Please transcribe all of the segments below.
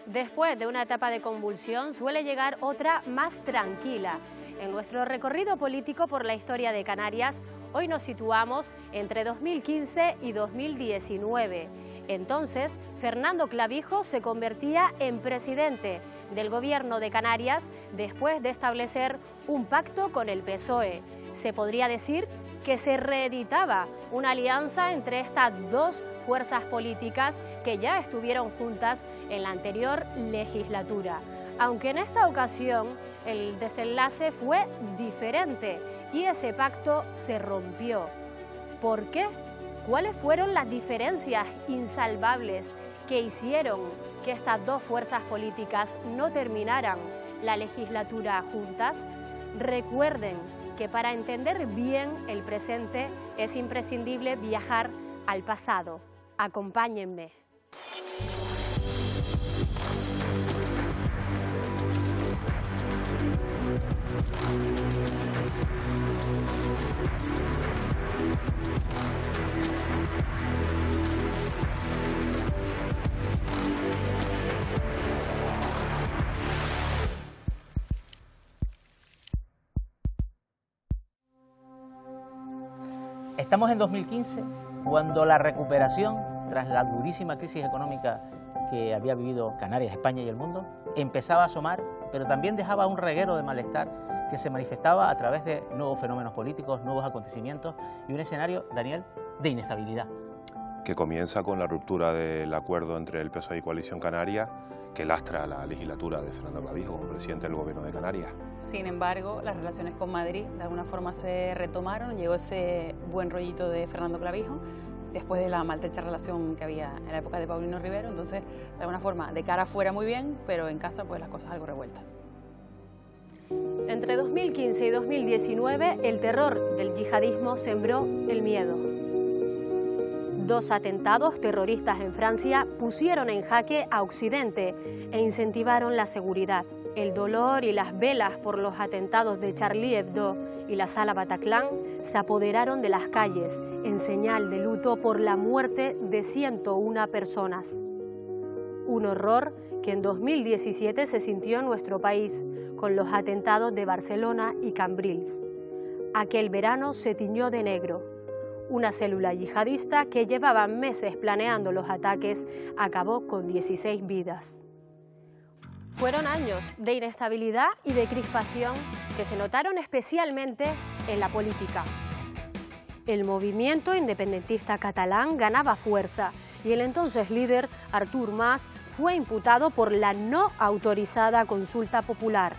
Después de una etapa de convulsión suele llegar otra más tranquila. En nuestro recorrido político por la historia de Canarias, hoy nos situamos entre 2015 y 2019. Entonces, Fernando Clavijo se convertía en presidente del Gobierno de Canarias después de establecer un pacto con el PSOE. Se podría decir que se reeditaba una alianza entre estas dos fuerzas políticas que ya estuvieron juntas en la anterior legislatura. Aunque en esta ocasión el desenlace fue diferente y ese pacto se rompió. ¿Por qué? ¿Cuáles fueron las diferencias insalvables que hicieron que estas dos fuerzas políticas no terminaran la legislatura juntas? Recuerden que para entender bien el presente es imprescindible viajar al pasado. Acompáñenme. Estamos en 2015, cuando la recuperación, tras la durísima crisis económica que había vivido Canarias, España y el mundo, empezaba a asomar, pero también dejaba un reguero de malestar que se manifestaba a través de nuevos fenómenos políticos, nuevos acontecimientos y un escenario, Daniel, de inestabilidad. Que comienza con la ruptura del acuerdo entre el PSOE y Coalición Canaria, que lastra la legislatura de Fernando Clavijo como presidente del Gobierno de Canarias. Sin embargo, las relaciones con Madrid de alguna forma se retomaron, llegó ese buen rollito de Fernando Clavijo, después de la maltrecha relación que había en la época de Paulino Rivero, entonces de alguna forma de cara afuera muy bien, pero en casa pues las cosas algo revueltas. Entre 2015 y 2019 el terror del yihadismo sembró el miedo. Dos atentados terroristas en Francia pusieron en jaque a Occidente e incentivaron la seguridad. El dolor y las velas por los atentados de Charlie Hebdo y la Sala Bataclan se apoderaron de las calles en señal de luto por la muerte de 101 personas. Un horror que en 2017 se sintió en nuestro país con los atentados de Barcelona y Cambrils. Aquel verano se tiñó de negro. Una célula yihadista que llevaba meses planeando los ataques acabó con 16 vidas. Fueron años de inestabilidad y de crispación que se notaron especialmente en la política. El movimiento independentista catalán ganaba fuerza y el entonces líder Artur Mas fue imputado por la no autorizada consulta popular.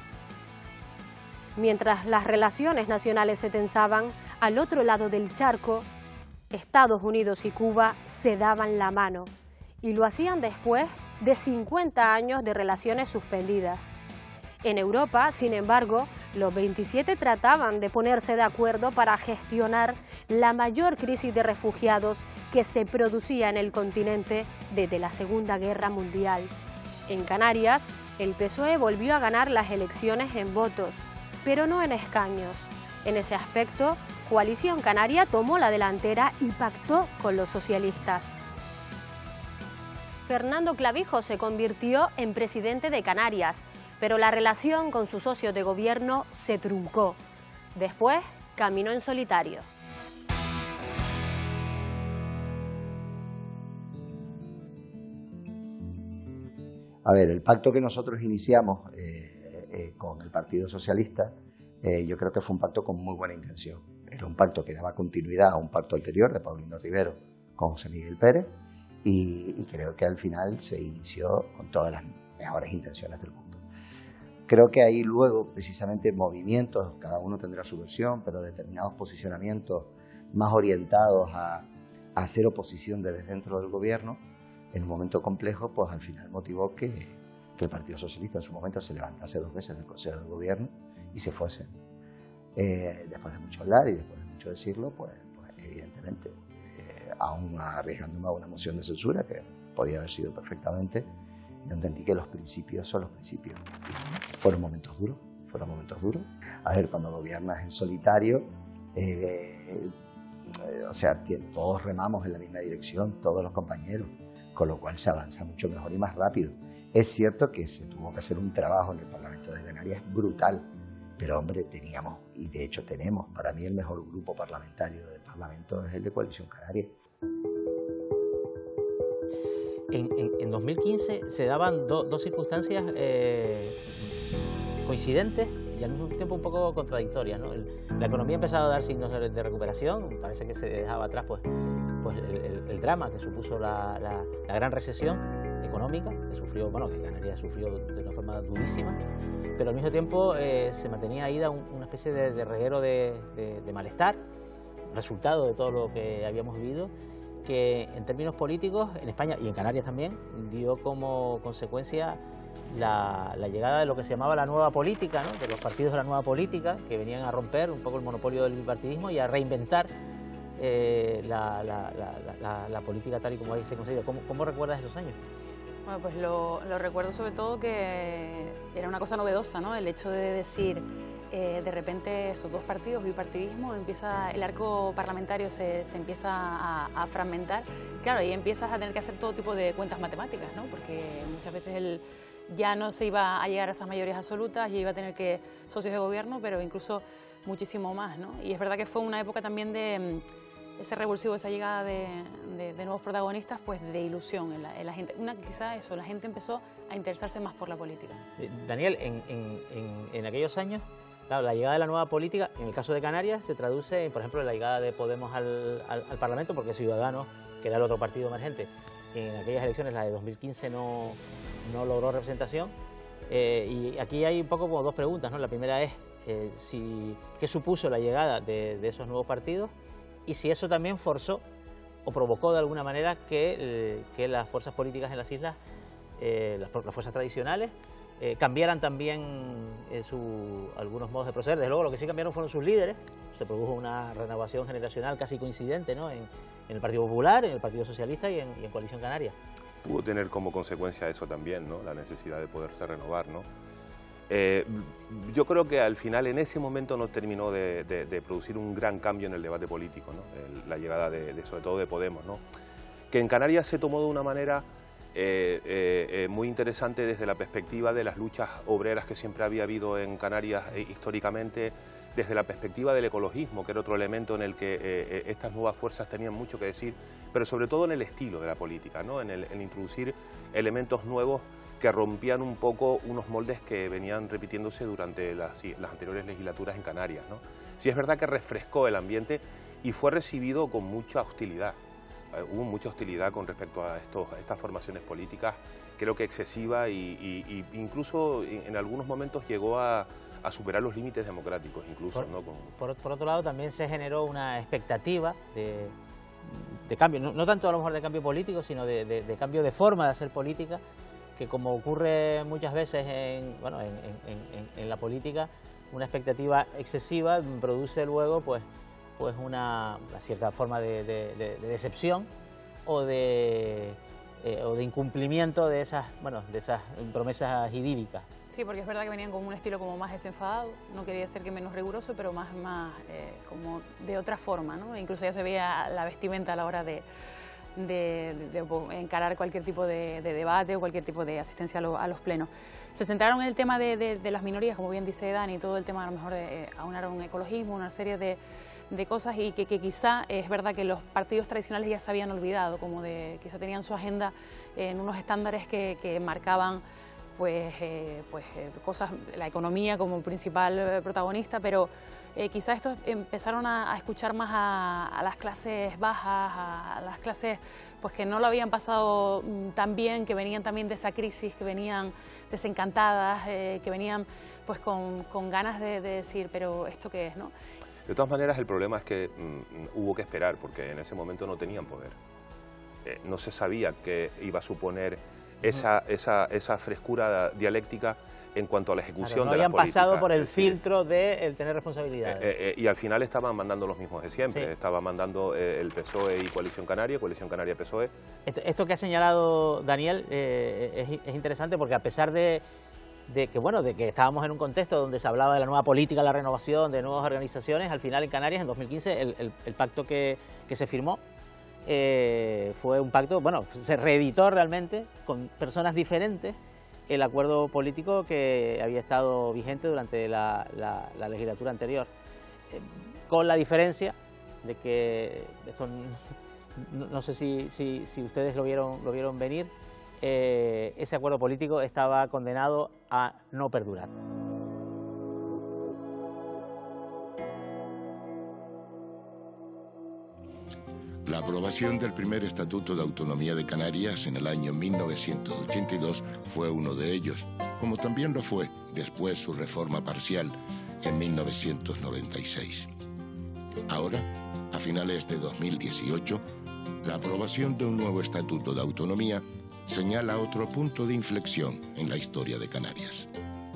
Mientras las relaciones nacionales se tensaban, al otro lado del charco, Estados Unidos y Cuba se daban la mano y lo hacían después de 50 años de relaciones suspendidas. En Europa, sin embargo, los 27 trataban de ponerse de acuerdo para gestionar la mayor crisis de refugiados que se producía en el continente desde la Segunda Guerra Mundial. En Canarias, el PSOE volvió a ganar las elecciones en votos, pero no en escaños. En ese aspecto, Coalición Canaria tomó la delantera y pactó con los socialistas. Fernando Clavijo se convirtió en presidente de Canarias, pero la relación con su socio de gobierno se truncó. Después, caminó en solitario. A ver, el pacto que nosotros iniciamos con el Partido Socialista, yo creo que fue un pacto con muy buena intención. Era un pacto que daba continuidad a un pacto anterior de Paulino Rivero con José Miguel Pérez y creo que al final se inició con todas las mejores intenciones del mundo. Creo que ahí luego, precisamente, movimientos, cada uno tendrá su versión, pero determinados posicionamientos más orientados a hacer oposición desde dentro del gobierno, en un momento complejo, pues al final motivó que el Partido Socialista en su momento se levantase 2 veces del Consejo de Gobierno y se fuese. Después de mucho hablar y después de mucho decirlo, pues evidentemente, aún arriesgándome a una moción de censura, que podía haber sido perfectamente, yo entendí que los principios son los principios. Fueron momentos duros. A ver, cuando gobiernas en solitario, o sea, que todos remamos en la misma dirección, todos los compañeros, con lo cual se avanza mucho mejor y más rápido. Es cierto que se tuvo que hacer un trabajo en el Parlamento de Canarias brutal, pero hombre, teníamos, y de hecho tenemos, para mí el mejor grupo parlamentario del Parlamento es el de Coalición Canaria. En 2015 se daban dos circunstancias coincidentes y al mismo tiempo un poco contradictorias, ¿no? La economía empezaba a dar signos de recuperación, parece que se dejaba atrás pues el drama que supuso la gran recesión económica que sufrió, bueno, que Canarias sufrió de una forma durísima, pero al mismo tiempo se mantenía ahí una especie de reguero de malestar, resultado de todo lo que habíamos vivido, que en términos políticos, en España y en Canarias también, dio como consecuencia la llegada de lo que se llamaba la nueva política, ¿no? De los partidos de la nueva política, que venían a romper un poco el monopolio del bipartidismo y a reinventar la política tal y como ahí se concebía. ¿Cómo recuerdas esos años? Bueno, pues lo recuerdo sobre todo que era una cosa novedosa, ¿no? El hecho de decir, de repente esos dos partidos, bipartidismo, el arco parlamentario se empieza a fragmentar. Claro, ahí empiezas a tener que hacer todo tipo de cuentas matemáticas, ¿no? Porque muchas veces ya no se iba a llegar a esas mayorías absolutas, ya iba a tener que socios de gobierno, pero incluso muchísimo más, ¿no? Y es verdad que fue una época también de ese revulsivo, esa llegada de nuevos protagonistas, pues de ilusión en la gente. Quizá eso, la gente empezó a interesarse más por la política. Daniel, en aquellos años, claro, la llegada de la nueva política, en el caso de Canarias, se traduce, por ejemplo, en la llegada de Podemos al Parlamento, porque Ciudadanos, que era el otro partido emergente, en aquellas elecciones, la de 2015, no logró representación. Y aquí hay un poco como dos preguntas, ¿no? La primera es ¿qué supuso la llegada de esos nuevos partidos? Y si eso también forzó o provocó de alguna manera que las fuerzas políticas en las islas, las fuerzas tradicionales, cambiaran también algunos modos de proceder. Desde luego lo que sí cambiaron fueron sus líderes. Se produjo una renovación generacional casi coincidente, ¿no? en el Partido Popular, en el Partido Socialista y en Coalición Canaria. Pudo tener como consecuencia eso también, ¿no? La necesidad de poderse renovar, ¿no? Yo creo que al final en ese momento no terminó de producir un gran cambio en el debate político, ¿no? La llegada sobre todo de Podemos, ¿no? Que en Canarias se tomó de una manera muy interesante desde la perspectiva de las luchas obreras que siempre había habido en Canarias históricamente, desde la perspectiva del ecologismo, que era otro elemento en el que estas nuevas fuerzas tenían mucho que decir, pero sobre todo en el estilo de la política, ¿no? En introducir elementos nuevos que rompían un poco unos moldes que venían repitiéndose durante las anteriores legislaturas en Canarias, ¿no? Sí es verdad que refrescó el ambiente y fue recibido con mucha hostilidad. Hubo mucha hostilidad con respecto a estas formaciones políticas, creo que excesiva y incluso en algunos momentos llegó a superar los límites democráticos, incluso. Por otro lado, también se generó una expectativa de cambio, no tanto a lo mejor de cambio político, sino de cambio de forma de hacer política, que como ocurre muchas veces en la política, una expectativa excesiva produce luego pues una cierta forma de decepción o de incumplimiento de esas promesas idílicas. Sí, porque es verdad que venían con un estilo como más desenfadado, no quería ser que menos riguroso, pero más como de otra forma, ¿no? Incluso ya se veía la vestimenta a la hora de encarar cualquier tipo de debate o cualquier tipo de asistencia a los plenos. Se centraron en el tema de las minorías, como bien dice Dani, todo el tema a lo mejor aunaron ecologismo, una serie de cosas y que quizá es verdad que los partidos tradicionales ya se habían olvidado, quizá tenían su agenda en unos estándares que marcaban cosas, la economía como principal protagonista, pero quizá estos empezaron a escuchar más a las clases bajas, a las clases pues que no lo habían pasado tan bien, que venían también de esa crisis, que venían desencantadas, que venían pues con ganas de decir, pero ¿esto qué es?, ¿no? De todas maneras, el problema es que hubo que esperar, porque en ese momento no tenían poder. No se sabía qué iba a suponer esa frescura dialéctica en cuanto a la ejecución de las políticas. No habían pasado por el filtro de tener responsabilidades. Y al final estaban mandando los mismos de siempre. Sí. Estaba mandando el PSOE y Coalición Canaria PSOE. Esto que ha señalado Daniel es interesante porque a pesar de que estábamos en un contexto donde se hablaba de la nueva política, la renovación, de nuevas organizaciones, al final en Canarias, en 2015, el pacto que se firmó fue un pacto, se reeditó realmente con personas diferentes el acuerdo político que había estado vigente durante la legislatura anterior, con la diferencia de que, esto no sé si ustedes lo vieron venir, ese acuerdo político estaba condenado a no perdurar. La aprobación del primer Estatuto de Autonomía de Canarias en el año 1982 fue uno de ellos, como también lo fue después su reforma parcial en 1996. Ahora, a finales de 2018, la aprobación de un nuevo Estatuto de Autonomía señala otro punto de inflexión en la historia de Canarias.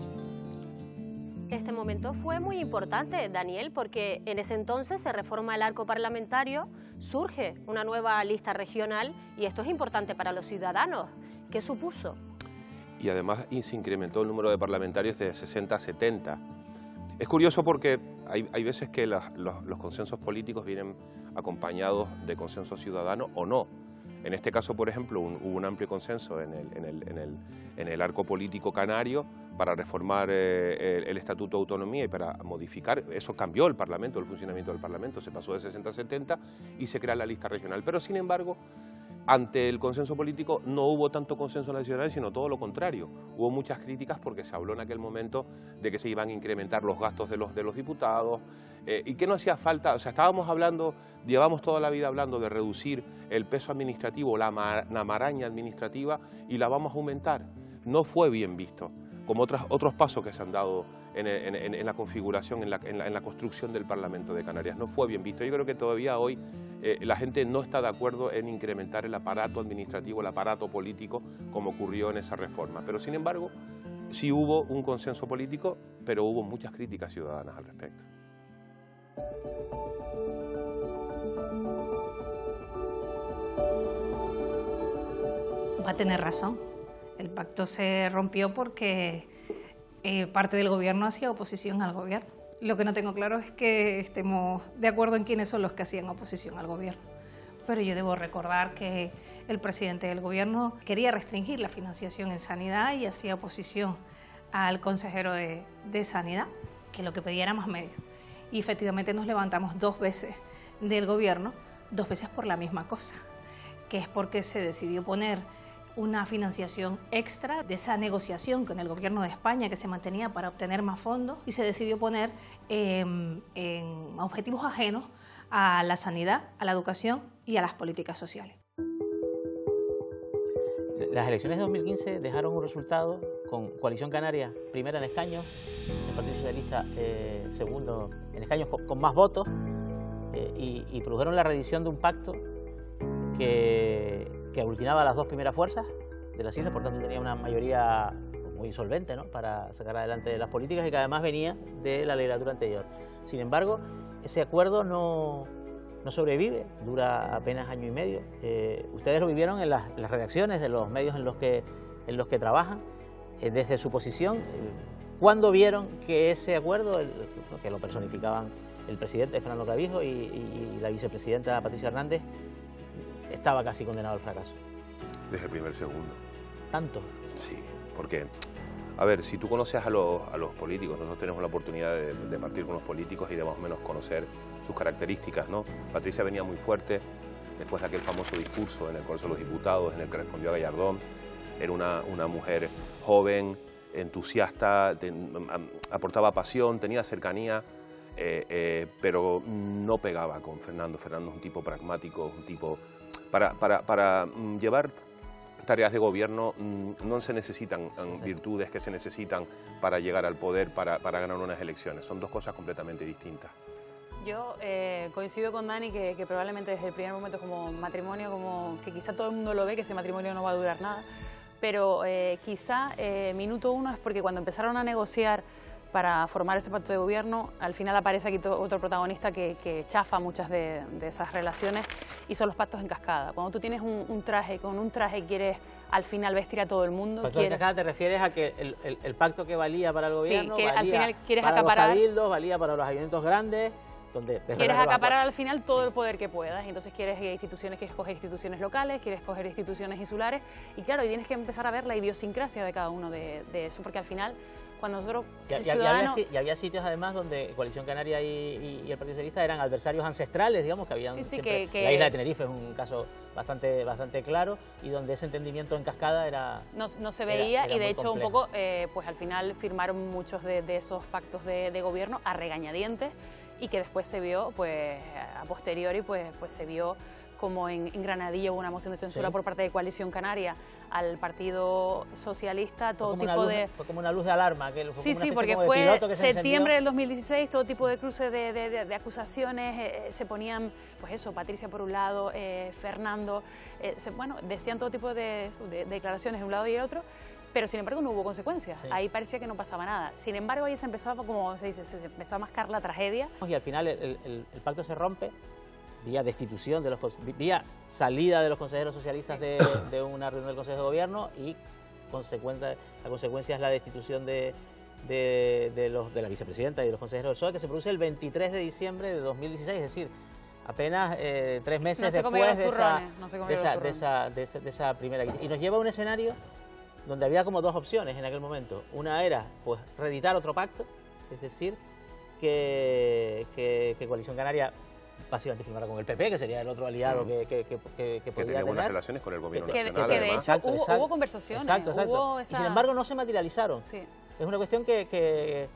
Este momento fue muy importante, Daniel, porque en ese entonces se reforma el arco parlamentario, surge una nueva lista regional y esto es importante para los ciudadanos. ¿Qué supuso? Y además se incrementó el número de parlamentarios de 60 a 70. Es curioso porque hay veces que los consensos políticos vienen acompañados de consenso ciudadano o no. En este caso, por ejemplo, hubo un amplio consenso en el arco político canario para reformar el Estatuto de Autonomía y para modificar. Eso cambió el Parlamento, el funcionamiento del Parlamento, se pasó de 60 a 70 y se crea la lista regional. Pero, sin embargo, ante el consenso político no hubo tanto consenso nacional, sino todo lo contrario. Hubo muchas críticas porque se habló en aquel momento de que se iban a incrementar los gastos de los diputados y que no hacía falta, o sea, llevamos toda la vida hablando de reducir el peso administrativo, la maraña administrativa, y la vamos a aumentar. No fue bien visto, como otros pasos que se han dado en la configuración, en la construcción del Parlamento de Canarias. No fue bien visto. Yo creo que todavía hoy la gente no está de acuerdo en incrementar el aparato administrativo, el aparato político, como ocurrió en esa reforma. Pero, sin embargo, sí hubo un consenso político, pero hubo muchas críticas ciudadanas al respecto. Va a tener razón. El pacto se rompió porque parte del gobierno hacía oposición al gobierno. Lo que no tengo claro es que estemos de acuerdo en quiénes son los que hacían oposición al gobierno. Pero yo debo recordar que el presidente del gobierno quería restringir la financiación en sanidad y hacía oposición al consejero de Sanidad, que lo que pedía era más medios. Y efectivamente nos levantamos 2 veces del gobierno, 2 veces por la misma cosa, que es porque se decidió poner una financiación extra de esa negociación con el gobierno de España que se mantenía para obtener más fondos, y se decidió poner en objetivos ajenos a la sanidad, a la educación y a las políticas sociales. Las elecciones de 2015 dejaron un resultado con Coalición Canaria primera en escaños, el Partido Socialista segundo en escaños con más votos, y produjeron la reedición de un pacto que aglutinaba a las 2 primeras fuerzas de las islas, por tanto tenía una mayoría muy solvente, ¿no?, para sacar adelante las políticas, y que además venía de la legislatura anterior. Sin embargo, ese acuerdo no sobrevive, dura apenas año y medio. Ustedes lo vivieron en las redacciones de los medios en los que trabajan, desde su posición. ¿Cuándo vieron que ese acuerdo, que lo personificaban el presidente Fernando Clavijo y la vicepresidenta Patricia Hernández, estaba casi condenado al fracaso? Desde el primer segundo. ¿Tanto? Sí, porque, a ver, si tú conoces a los políticos, nosotros tenemos la oportunidad de partir con los políticos y de más o menos conocer sus características, ¿no? Patricia venía muy fuerte después de aquel famoso discurso en el Congreso de los Diputados, en el que respondió a Gallardón. Era una mujer joven, entusiasta, aportaba pasión, tenía cercanía, pero no pegaba con Fernando. Fernando es un tipo pragmático, un tipo... Para llevar tareas de gobierno no se necesitan virtudes que se necesitan para llegar al poder, para ganar unas elecciones. Son 2 cosas completamente distintas. Yo coincido con Dani que probablemente desde el primer momento como matrimonio, como que quizá todo el mundo lo ve, que ese matrimonio no va a durar nada, pero quizá minuto 1 es porque cuando empezaron a negociar para formar ese pacto de gobierno, al final aparece aquí otro protagonista que chafa muchas de esas relaciones, y son los pactos en cascada. Cuando tú tienes un traje, con un traje quieres al final vestir a todo el mundo. ¿Pacto en cascada te refieres a que el pacto que valía para el gobierno, sí, que valía al final quieres para acaparar los cabildos, valía para los ayuntamientos grandes, donde quieres acaparar al final todo el poder que puedas, entonces quieres coger instituciones locales, quieres coger instituciones insulares, y claro, y tienes que empezar a ver la idiosincrasia de cada uno de eso, porque al final, cuando nosotros, el ciudadano... Y había sitios además donde Coalición Canaria y el Partido Socialista eran adversarios ancestrales, digamos, que habían siempre... La isla de Tenerife es un caso bastante claro, y donde ese entendimiento en cascada era... No se veía, era y de hecho complejo. un poco, pues al final firmaron muchos de esos pactos de gobierno a regañadientes, y que después se vio, pues a posteriori, pues se vio como en Granadilla hubo una moción de censura por parte de Coalición Canaria al Partido Socialista, todo tipo de... Fue como una luz de alarma. Sí, porque fue septiembre del 2016, todo tipo de cruces de acusaciones, se ponían, pues eso, Patricia por un lado, Fernando, bueno, decían todo tipo de declaraciones de un lado y el otro, pero sin embargo no hubo consecuencias, ahí parecía que no pasaba nada. Sin embargo, ahí se empezó, como se dice, se empezó a mascar la tragedia. Y al final el pacto se rompe vía destitución, vía salida de los consejeros socialistas de una reunión del Consejo de Gobierno, y la consecuencia es la destitución de la vicepresidenta y de los consejeros del PSOE, que se produce el 23 de diciembre de 2016, es decir, apenas 3 meses después de esa primera. Y nos lleva a un escenario donde había como dos opciones en aquel momento. Una era, pues, reeditar otro pacto, es decir, que Coalición Canaria básicamente firmara con el PP, que sería el otro aliado que podía tenía buenas tener. relaciones con el gobierno que nacional. de hecho hubo conversaciones. Exacto. Y sin embargo no se materializaron. Sí. Es una cuestión que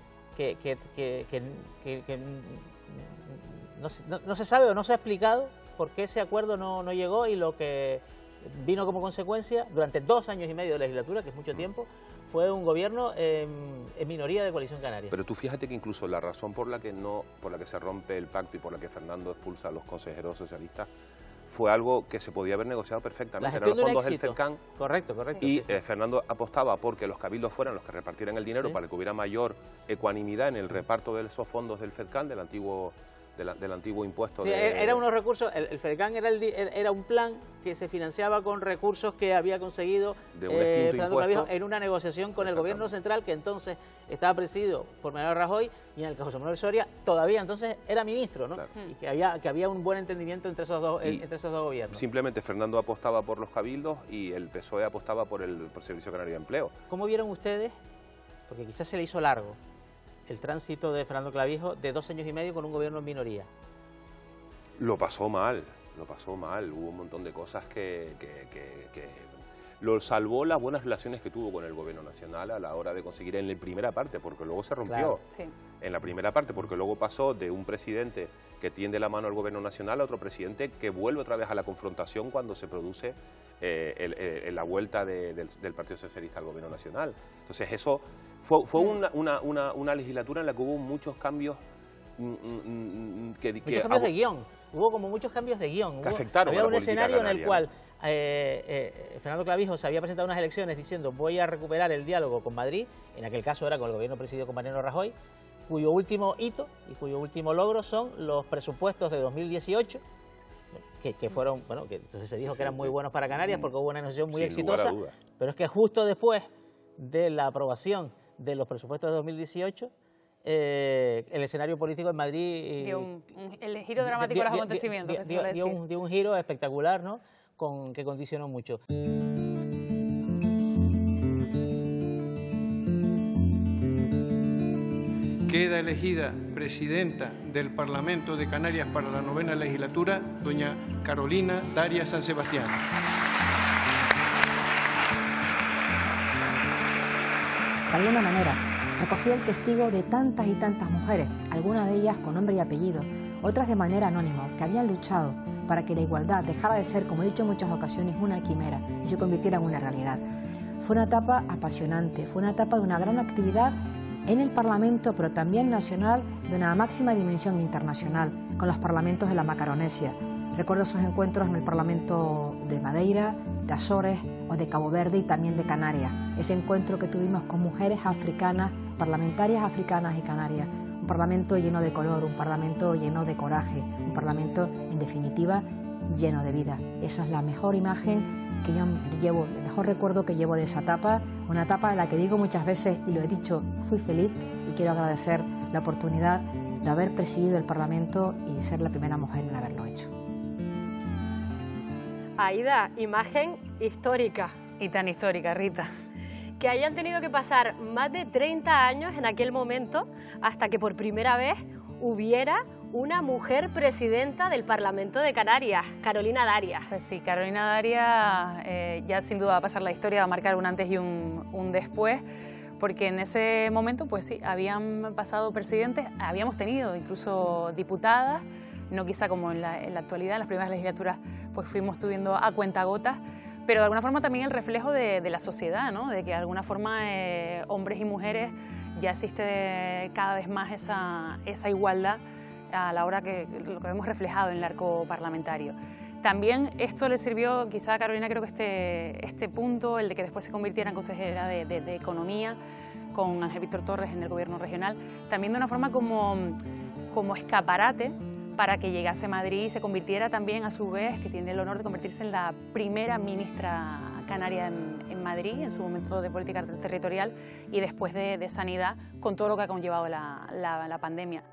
no se sabe o no se ha explicado por qué ese acuerdo no llegó, y lo que vino como consecuencia durante 2 años y medio de legislatura, que es mucho tiempo, fue un gobierno en minoría de Coalición Canaria. Pero tú fíjate que incluso la razón por la que se rompe el pacto y por la que Fernando expulsa a los consejeros socialistas fue algo que se podía haber negociado perfectamente. Eran los fondos del FEDCAN. Correcto. Y Fernando apostaba porque los cabildos fueran los que repartieran el dinero, para que hubiera mayor ecuanimidad en el reparto de esos fondos del FEDCAN, del antiguo impuesto. Era unos recursos, el FEDCAN era un plan que se financiaba con recursos que había conseguido Fernando Clavijo en una negociación con el gobierno central, que entonces estaba presidido por Mariano Rajoy, y en el que José Manuel Soria todavía entonces era ministro, ¿no? Claro. Y que había un buen entendimiento entre esos dos gobiernos. Simplemente Fernando apostaba por los cabildos y el PSOE apostaba por el Servicio Canario de Empleo. ¿Cómo vieron ustedes? Porque quizás se le hizo largo el tránsito de Fernando Clavijo de 2 años y medio con un gobierno en minoría. Lo pasó mal, hubo un montón de cosas que lo salvó las buenas relaciones que tuvo con el gobierno nacional a la hora de conseguir en la primera parte, porque luego se rompió. Claro, sí. En la primera parte, porque luego pasó de un presidente que tiende la mano al gobierno nacional a otro presidente que vuelve otra vez a la confrontación cuando se produce la vuelta del Partido Socialista al gobierno nacional. Entonces eso fue una legislatura en la que hubo muchos cambios muchos cambios de guión. Hubo como muchos cambios de guión. Que afectaron había a la un política escenario canaria, en el cual Fernando Clavijo se había presentado a unas elecciones diciendo voy a recuperar el diálogo con Madrid, en aquel caso era con el gobierno presidido con Mariano Rajoy, cuyo último hito y cuyo último logro son los presupuestos de 2018, que fueron, bueno, que entonces se dijo que eran muy buenos para Canarias porque hubo una negociación muy exitosa, pero es que justo después de la aprobación de los presupuestos de 2018, el escenario político en Madrid el giro dramático de los acontecimientos dio un giro espectacular, ¿no? Que condicionó mucho. Queda elegida presidenta del Parlamento de Canarias para la 9ª legislatura, doña Carolina Darias San Sebastián. De alguna manera, recogí el testigo de tantas y tantas mujeres, algunas de ellas con nombre y apellido, otras de manera anónima, que habían luchado para que la igualdad dejara de ser, como he dicho en muchas ocasiones, una quimera y se convirtiera en una realidad. Fue una etapa apasionante, fue una etapa de una gran actividad en el Parlamento, pero también nacional, de una máxima dimensión internacional, con los parlamentos de la Macaronesia. Recuerdo esos encuentros en el Parlamento de Madeira, de Azores o de Cabo Verde y también de Canarias. Ese encuentro que tuvimos con mujeres africanas, parlamentarias africanas y canarias. Un parlamento lleno de color, un parlamento lleno de coraje, un parlamento, en definitiva, lleno de vida. Esa es la mejor imagen que yo llevo, el mejor recuerdo que llevo de esa etapa, una etapa en la que digo muchas veces, y lo he dicho, fui feliz, y quiero agradecer la oportunidad de haber presidido el Parlamento y ser la primera mujer en haberlo hecho. Aida, imagen histórica. Y tan histórica, Rita. Que hayan tenido que pasar más de 30 años en aquel momento hasta que por primera vez hubiera una mujer presidenta del Parlamento de Canarias, Carolina Darias. Pues sí, Carolina Darias ya sin duda va a pasar la historia, va a marcar un antes y un después, porque en ese momento, pues sí, habían pasado presidentes, habíamos tenido incluso diputadas, no quizá como en la actualidad, en las primeras legislaturas pues fuimos tuviendo a cuentagotas, pero de alguna forma también el reflejo de la sociedad, ¿no? De que de alguna forma hombres y mujeres ya existe cada vez más esa igualdad a la hora que lo que hemos reflejado en el arco parlamentario. También esto le sirvió quizá a Carolina, creo que este punto, el de que después se convirtiera en consejera de Economía con Ángel Víctor Torres en el gobierno regional, también de una forma como escaparate para que llegase a Madrid y se convirtiera también a su vez, que tiene el honor de convertirse en la primera ministra canaria en Madrid, en su momento de política territorial y después de sanidad, con todo lo que ha conllevado la pandemia.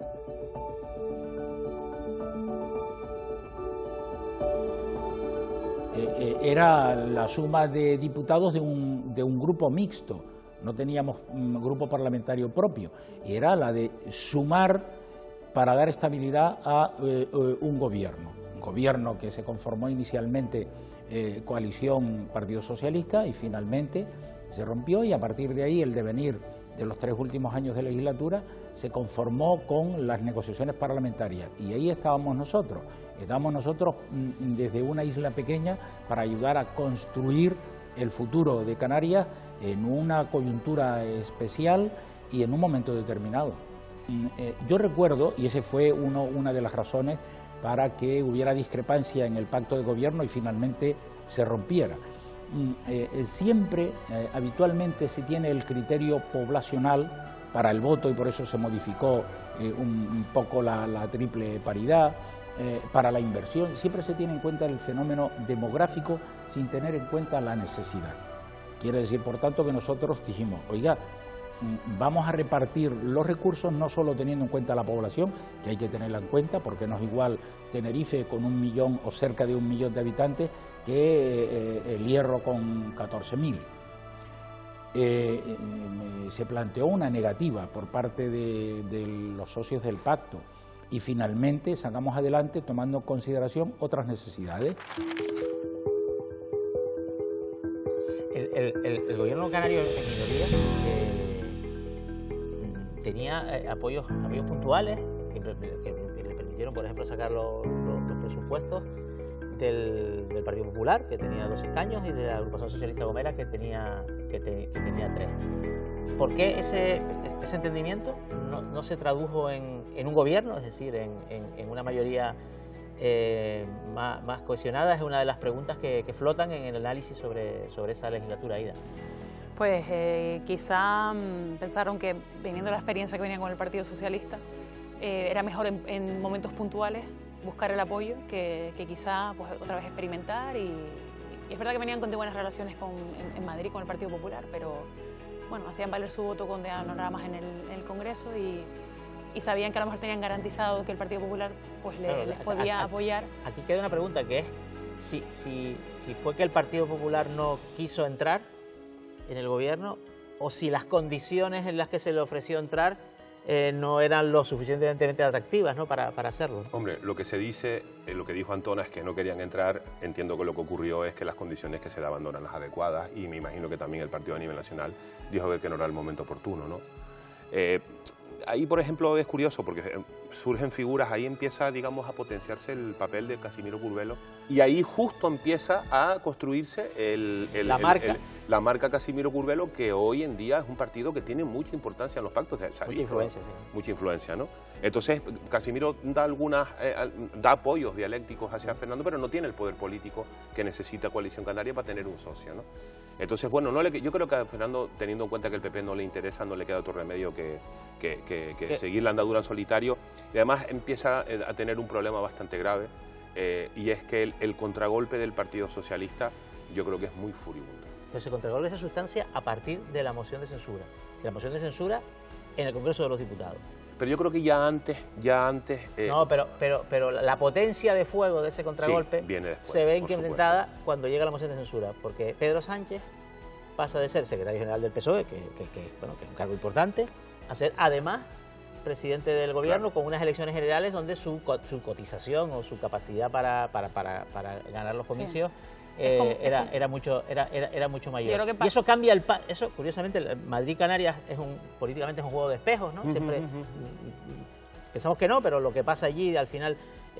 Era la suma de diputados de un grupo mixto, no teníamos un grupo parlamentario propio, y era la de sumar para dar estabilidad a un gobierno que se conformó inicialmente coalición Partido Socialista y finalmente se rompió, y a partir de ahí el devenir de los 3 últimos años de legislatura se conformó con las negociaciones parlamentarias, y ahí estábamos nosotros desde una isla pequeña para ayudar a construir el futuro de Canarias en una coyuntura especial y en un momento determinado. Yo recuerdo, y ese fue una de las razones para que hubiera discrepancia en el pacto de gobierno y finalmente se rompiera. Siempre, habitualmente, se tiene el criterio poblacional para el voto y por eso se modificó un poco la triple paridad. Para la inversión siempre se tiene en cuenta el fenómeno demográfico sin tener en cuenta la necesidad. Quiere decir, por tanto, que nosotros dijimos, oiga, vamos a repartir los recursos no solo teniendo en cuenta la población, que hay que tenerla en cuenta, porque no es igual Tenerife con 1 millón o cerca de 1 millón de habitantes que El Hierro con 14.000. Se planteó una negativa por parte de los socios del pacto y finalmente sacamos adelante tomando en consideración otras necesidades. El gobierno canario en minoría tenía apoyos puntuales que le permitieron, por ejemplo, sacar los presupuestos del Partido Popular, que tenía 2 escaños, y de la Agrupación Socialista Gomera, que tenía 3. ¿Por qué ese entendimiento no se tradujo en un gobierno, es decir, en una mayoría más cohesionada? Es una de las preguntas que flotan en el análisis sobre esa legislatura, Aida. Pues quizá pensaron que, viniendo de la experiencia que venían con el Partido Socialista, era mejor en momentos puntuales buscar el apoyo que quizá pues, otra vez experimentar. Y es verdad que venían con buenas relaciones en Madrid con el Partido Popular, pero bueno, hacían valer su voto con nada más en el Congreso y sabían que a lo mejor tenían garantizado que el Partido Popular pues les podía apoyar. Aquí queda una pregunta, que es si fue que el Partido Popular no quiso entrar en el gobierno, o si las condiciones en las que se le ofreció entrar no eran lo suficientemente atractivas, ¿no?, para hacerlo. Hombre, lo que se dice, lo que dijo Antona es que no querían entrar. Entiendo que lo que ocurrió es que las condiciones que se daban no eran las adecuadas, y me imagino que también el partido a nivel nacional dijo ver que no era el momento oportuno, ¿no? Ahí, por ejemplo, es curioso porque surgen figuras, ahí empieza, digamos, a potenciarse el papel de Casimiro Curbelo, y ahí justo empieza a construirse la marca Casimiro Curbelo, que hoy en día es un partido que tiene mucha importancia en los pactos. Mucha influencia, sí. Mucha influencia, ¿no? Entonces, Casimiro da apoyos dialécticos hacia Fernando, pero no tiene el poder político que necesita Coalición Canaria para tener un socio, ¿no? Entonces, bueno, yo creo que a Fernando, teniendo en cuenta que el PP no le interesa, no le queda otro remedio que seguir la andadura en solitario, y además empieza a tener un problema bastante grave, y es que el contragolpe del Partido Socialista yo creo que es muy furibundo. Pero ese contragolpe se sustancia a partir de la moción de censura. De la moción de censura en el Congreso de los Diputados. Pero yo creo que ya antes... No, pero la potencia de fuego de ese contragolpe viene después, se ve por incrementada cuando llega la moción de censura, porque Pedro Sánchez pasa de ser secretario general del PSOE, que es un cargo importante, a ser además presidente del gobierno, con unas elecciones generales donde su cotización o su capacidad para ganar los comicios era mucho mayor. Y eso cambia eso curiosamente, el Madrid-Canarias políticamente es un juego de espejos, ¿no? Siempre pensamos que no, pero lo que pasa allí al final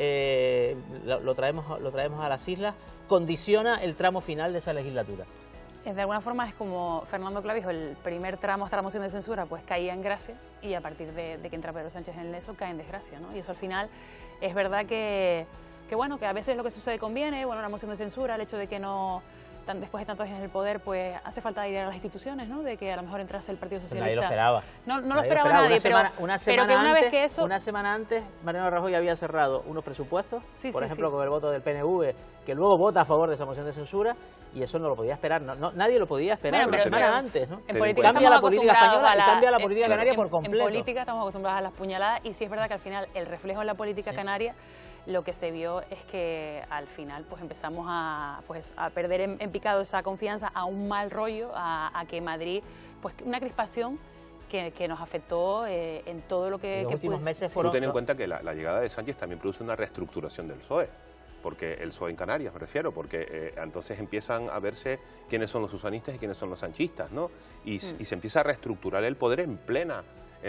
lo traemos a las islas, condiciona el tramo final de esa legislatura. De alguna forma es como Fernando Clavijo, el primer tramo hasta la moción de censura pues caía en gracia, y a partir de que entra Pedro Sánchez en eso cae en desgracia, ¿no? Y eso al final es verdad que bueno, que a veces lo que sucede conviene, bueno, una moción de censura, el hecho de que no, después de tantos años en el poder, pues hace falta ir a las instituciones, ¿no? De que a lo mejor entrase el Partido Socialista. Nadie lo esperaba. No lo esperaba nadie, pero que una vez que eso... Una semana antes, Mariano Rajoy había cerrado unos presupuestos, por ejemplo, con el voto del PNV, que luego vota a favor de esa moción de censura, y eso no lo podía esperar, nadie lo podía esperar una semana antes, ¿no? En política cambia la política española y cambia la política canaria por completo. En política estamos acostumbrados a las puñaladas, y sí es verdad que al final el reflejo en la política canaria, lo que se vio es que al final pues empezamos a perder en picado esa confianza, a un mal rollo, a que Madrid, pues una crispación que nos afectó en todo lo que... Los últimos meses fueron... Ten en cuenta que la llegada de Sánchez también produce una reestructuración del PSOE, porque el PSOE en Canarias me refiero, porque entonces empiezan a verse quiénes son los susanistas y quiénes son los sanchistas, ¿no? Y se empieza a reestructurar el poder en plena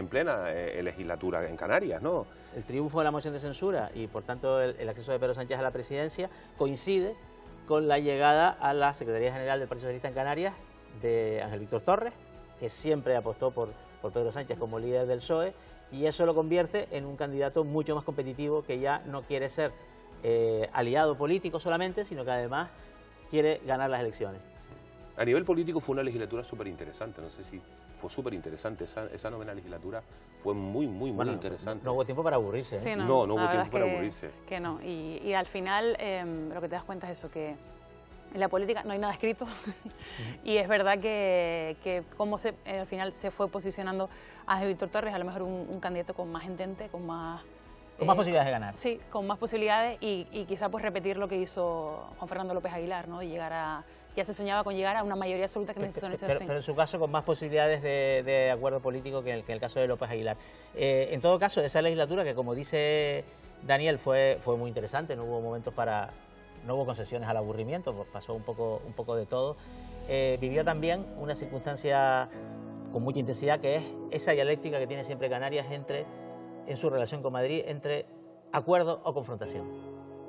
legislatura en Canarias, ¿no? El triunfo de la moción de censura y por tanto el acceso de Pedro Sánchez a la presidencia coincide con la llegada a la Secretaría General del Partido Socialista en Canarias de Ángel Víctor Torres, que siempre apostó por Pedro Sánchez como líder del PSOE, y eso lo convierte en un candidato mucho más competitivo, que ya no quiere ser aliado político solamente, sino que además quiere ganar las elecciones. A nivel político fue una legislatura súper interesante, no sé si fue súper interesante, esa novena legislatura fue muy interesante. No hubo tiempo para aburrirse, ¿eh? Sí, no hubo tiempo para aburrirse. Que no, y al final lo que te das cuenta es eso, que en la política no hay nada escrito y es verdad que cómo al final se fue posicionando a Víctor Torres, a lo mejor un candidato con más entente, con más posibilidades de ganar. Sí, con más posibilidades y quizá pues repetir lo que hizo Juan Fernando López Aguilar, ¿no? Y llegar a... Ya se soñaba con llegar a una mayoría absoluta que necesitó en ese pero en su caso con más posibilidades de acuerdo político que en el caso de López Aguilar. En todo caso, esa legislatura que, como dice Daniel, fue muy interesante, no hubo momentos no hubo concesiones al aburrimiento, pasó un poco de todo. Vivió también una circunstancia con mucha intensidad, que es esa dialéctica que tiene siempre Canarias en su relación con Madrid, entre acuerdo o confrontación.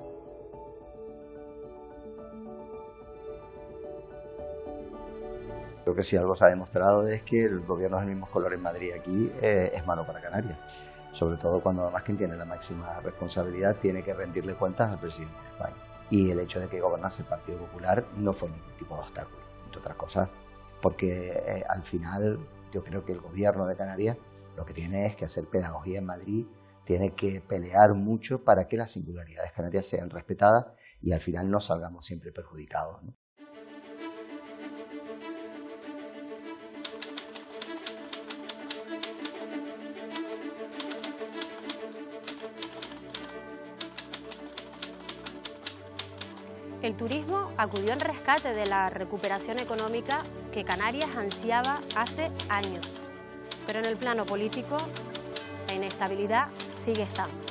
Creo que si algo se ha demostrado es que el gobierno del mismo color en Madrid aquí es malo para Canarias, sobre todo cuando además quien tiene la máxima responsabilidad tiene que rendirle cuentas al presidente de España. Y el hecho de que gobernase el Partido Popular no fue ningún tipo de obstáculo, entre otras cosas, porque al final yo creo que el gobierno de Canarias lo que tiene es que hacer pedagogía en Madrid, tiene que pelear mucho para que las singularidades canarias sean respetadas y al final no salgamos siempre perjudicados, ¿no? El turismo acudió en rescate de la recuperación económica que Canarias ansiaba hace años. Pero en el plano político, la inestabilidad sigue estando.